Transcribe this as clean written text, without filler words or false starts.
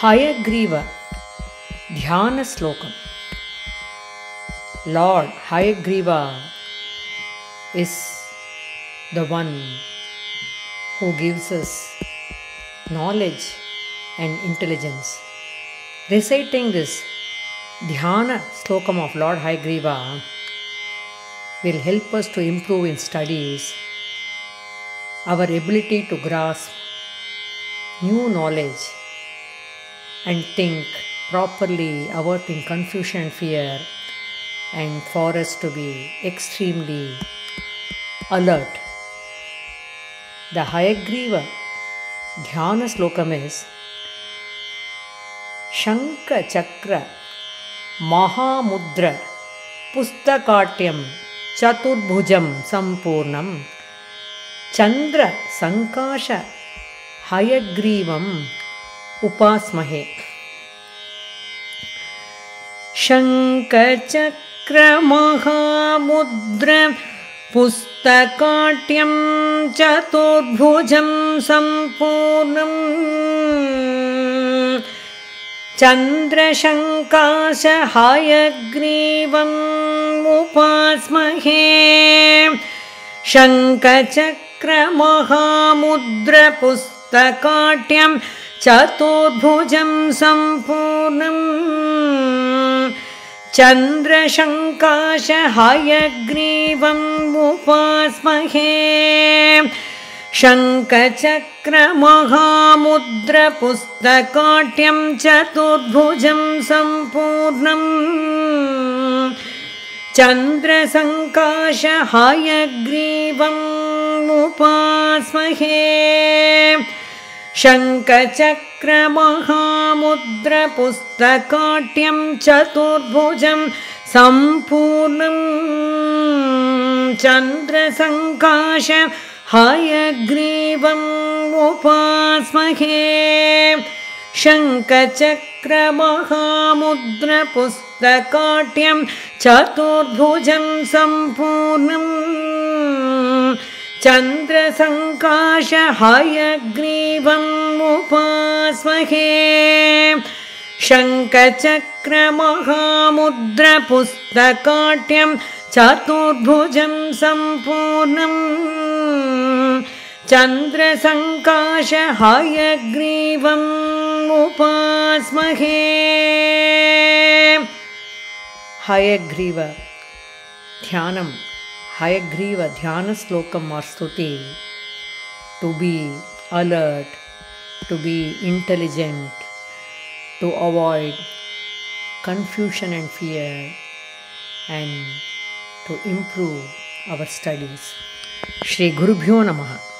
Hayagriva Dhyanam Sloka. Lord Hayagriva is the one who gives us knowledge and intelligence. Reciting this Dhyanam Sloka of Lord Hayagriva will help us to improve in studies, our ability to grasp new knowledge and think properly, averting confusion and fear, and for us to be extremely alert. The Hayagriva Dhyanam Slokam is shaṅga chakra mahāmudrā pustakāṭhyaṁ cathurpūjaṁ sampūrnaṁ chandra saṅgāja hayagrīvaṁ upāsmahē. shaṅga chakra mahāmudrā pustakāṭhyaṁ cathurpūjaṁ sampūrnaṁ chandra shaṅgāja hayagrīvaṁ upāsmahē. shaṅga chakra mahāmudrā pustakāṭhyaṁ cathurpūjaṁ sampūrnaṁ chandra shaṅgāja hayagrīvaṁ upāsmahē. shaṅga chakra mahāmudrā pustakāṭhyaṁ cathurpūjaṁ sampūrnaṁ chandra saṅgāja hayagrīvaṁ upāsmahē. shaṅga chakra mahāmudrā pustakāṭhyaṁ cathurpūjaṁ sampūrnaṁ chandra saṅgāja hayagrīvaṁ upāsmahē. shaṅga chakra mahāmudrā pustakāṭhyaṁ cathurpūjaṁ sampūrnaṁ chandra saṅgāja hayagrīvaṁ upāsmahē. shaṅga chakra mahāmudrā pustakāṭhyaṁ cathurpūjaṁ sampūrnaṁ chandra saṅgāja hayagrīvaṁ upāsmahē. Hayagriva Dhyanam, Hayagriva Dhyanam Slokam or Stuti, to be alert, to be intelligent, to avoid confusion and fear, and to improve our studies. Shri Gurubhyo Namaha.